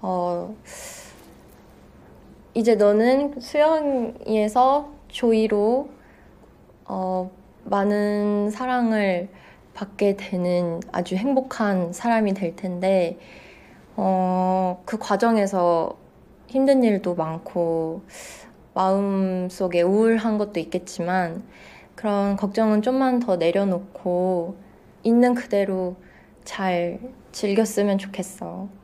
어, 이제 너는 수영이에서 조이로 많은 사랑을 받게 되는 아주 행복한 사람이 될 텐데, 그 과정에서 힘든 일도 많고, 마음속에 우울한 것도 있겠지만, 그런 걱정은 좀만 더 내려놓고, 있는 그대로 잘 즐겼으면 좋겠어.